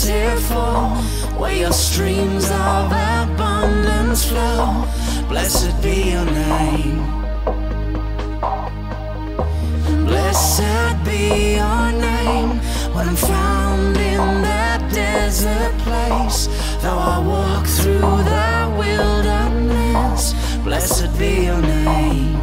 beautiful, where your streams of abundance flow. Blessed be your name. Blessed be your name. When I'm found in that desert place, though I walk through the wilderness, blessed be your name.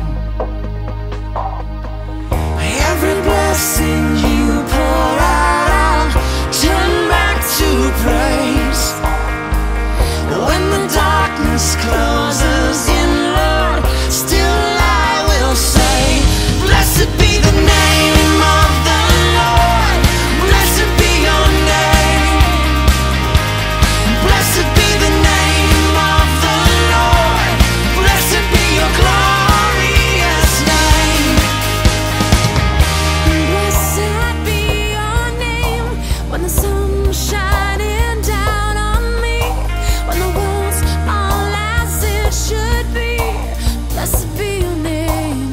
Every blessing you pour out, I'll turn back to praise. When the darkness closes in, Lord, still I will say, blessed be the name of the Lord. Blessed be your name. Blessed be the name of the Lord. Blessed be your glorious name. Blessed be your name. When the sun's shining down on me, when the world's all as it should be, blessed be your name.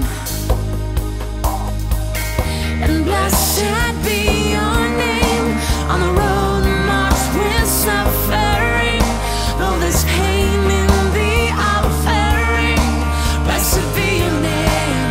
And blessed be your name. On the road marked with suffering, though there's pain in the offering, blessed be your name.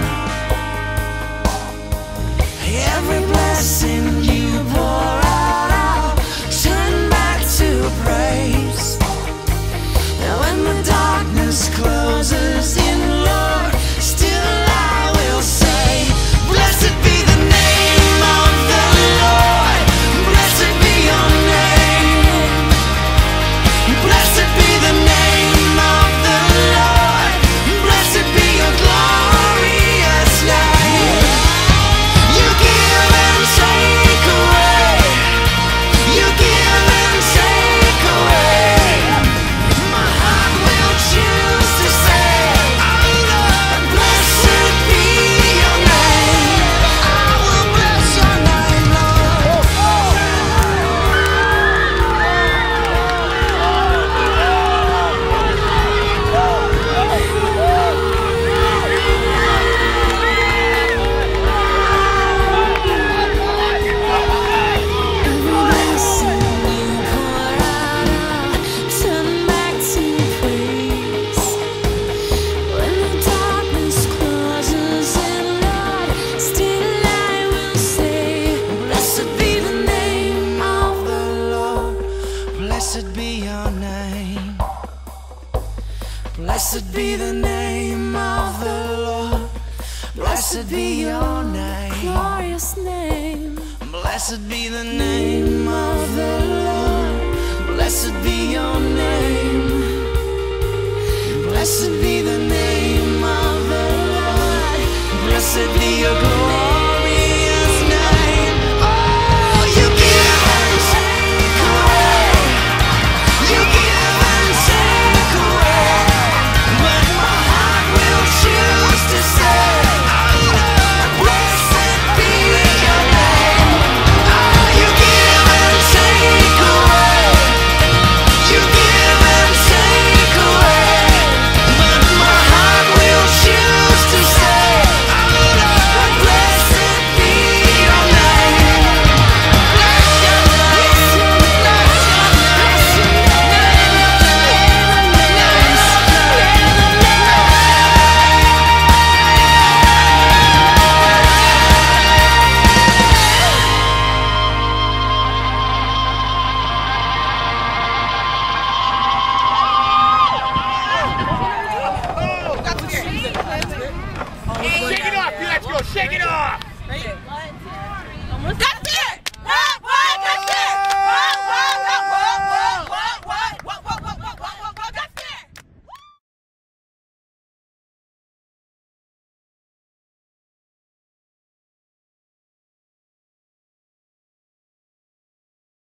Every blessing you pour out, I'll turn back to praise. And when the darkness closes in, Lord, still I will say, blessed be the name of the Lord. Blessed be your name. Blessed be the name of the Lord. Blessed be your glorious name. You give and take away. You give and take away. My heart will choose to say, blessed be your name. I will bless your name, Lord. Every blessing you pour out, I'll turn back to praise. When the darkness closes in, Lord, still I will say, blessed be the name of the Lord. Blessed be your name. Blessed be the name of the Lord. Blessed be your name. Glorious name. Blessed be the name of the Lord. Blessed be your name. Blessed be the name of the Lord. Blessed be your glory.